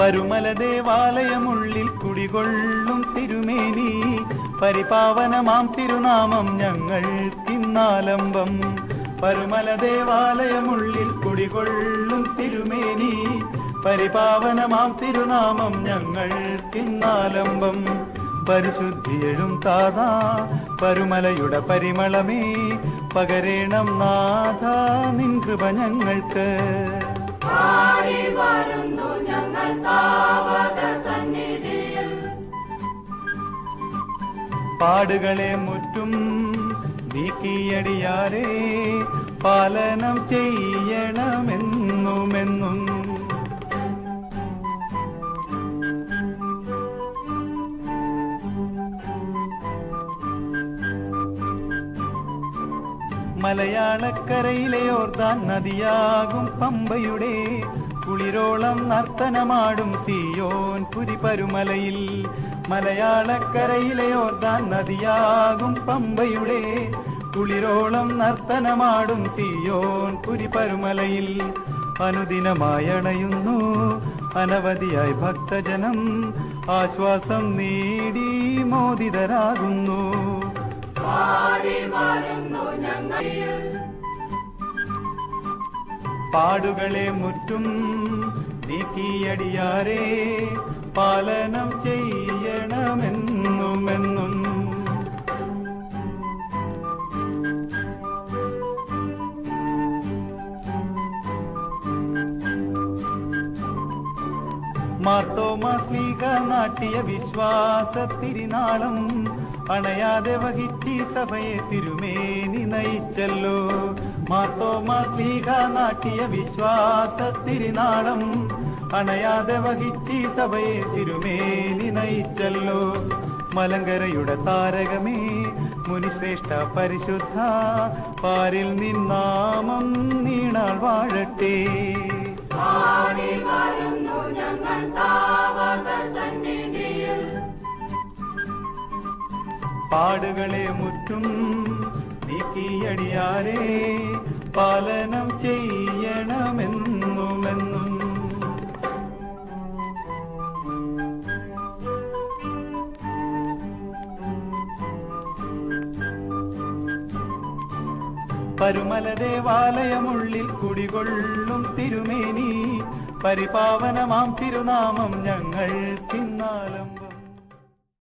പരുമല ദേവാലയമുള്ളിൽ കുടികൊള്ളും തിരുമേനി പരിപാവനമാം തിരുനാമം ഞങ്ങൾക്കിന്നാലംബം. പരുമല ദേവാലയമുള്ളിൽ കുടികൊള്ളും തിരുമേനി പരിപാവനമാം തിരുനാമം ഞങ്ങൾക്കിന്നാലംബം. പരിശുദ്ധിയെഴും താതാ പരുമലയുടെ പരിമളമേ പകരേണം നാഥ നിൻ കൃപ ഞങ്ങൾക്ക്. പാടുകളെ മുറ്റും നീക്കിയടിയാരെ പാലനം ചെയ്യണമെന്നുമെന്നും. മലയാളക്കരയിലെ യോർദാൻ നദിയാകും പമ്പയുടെ കുളിരോളം നർത്തനമാടും സിയോൻ പുരി പരുമലയിൽ. മലയാളക്കരയിലെ യോർദാൻ നദിയാകും പമ്പയുടെ കുളിരോളം നർത്തനമാടും സിയോൻ പുരി പരുമലയിൽ. അനുദിനമായണയുന്നു അനവധിയായി ഭക്തജനം ആശ്വാസം നേടി മോദിതരാകുന്നു. പാടുകളെ മുറ്റും നീക്കിയടിയാരെ പാലനം ചെയ്യണമെന്നുമെന്നും. മാർത്തോമാസ്ലീഹ നാട്ടിയ വിശ്വാസത്തിരിനാളം അണയാതെ വഹിച്ചി സഭയെ തിരുമേനി നയിച്ചല്ലോ. മാർത്തോമാസ്ലീഹ നാട്ടിയ വിശ്വാസത്തിരിനാളം അണയാതെ വഹിച്ചി സഭയെ തിരുമേനി നയിച്ചല്ലോ. മലങ്കരയുടെ താരകമേ മുനിശ്രേഷ്ഠ പരിശുദ്ധ പാരിൽ നിന്നാമം നീണാൾ വാഴട്ടെ. പാടുകളെ മുറ്റും നീക്കിയടിയാരെ പാലനം ചെയ്യണമെന്നുമെന്നും. പരുമല ദേവാലയമുള്ളിൽ കുടികൊള്ളും തിരുമേനി പരിപാവനമാം തിരുനാമം ഞങ്ങൾക്കിന്നാലംബം.